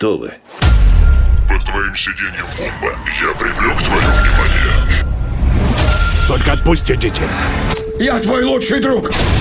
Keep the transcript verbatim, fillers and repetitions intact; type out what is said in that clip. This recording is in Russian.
Кто вы? Под твоим сиденьем бомба. Я привлек твое внимание. Только отпустите. Я твой лучший друг.